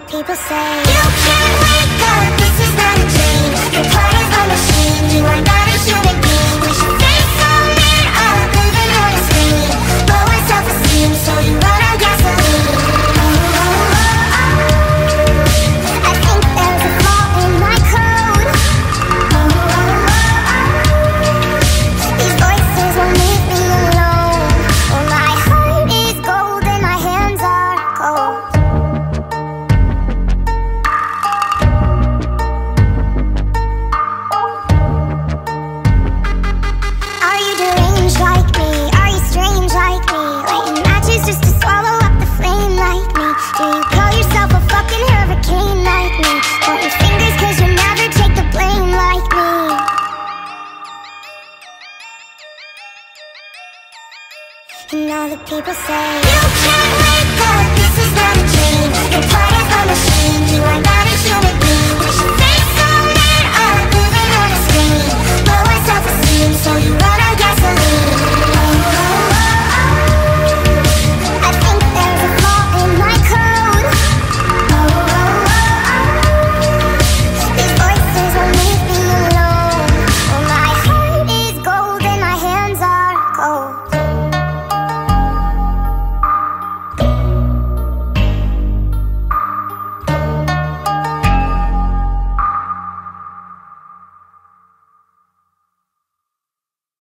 People say you can't wake up, this is not a dream. You're part of a machine, you are not a human being. We should face all men up, living on a screen. Lower self-esteem, so you run on gasoline. I think there's a flaw in my code. These voices won't leave me alone. Oh, my heart is gold and my hands are cold. Are you deranged like me? Are you strange like me? Lighting matches just to swallow up the flame like me? Do you call yourself a fucking hurricane like me? Pointing fingers cause you never take the blame like me. And all the people say you can't wake up, this is not a dream. You're part of a machine, you are not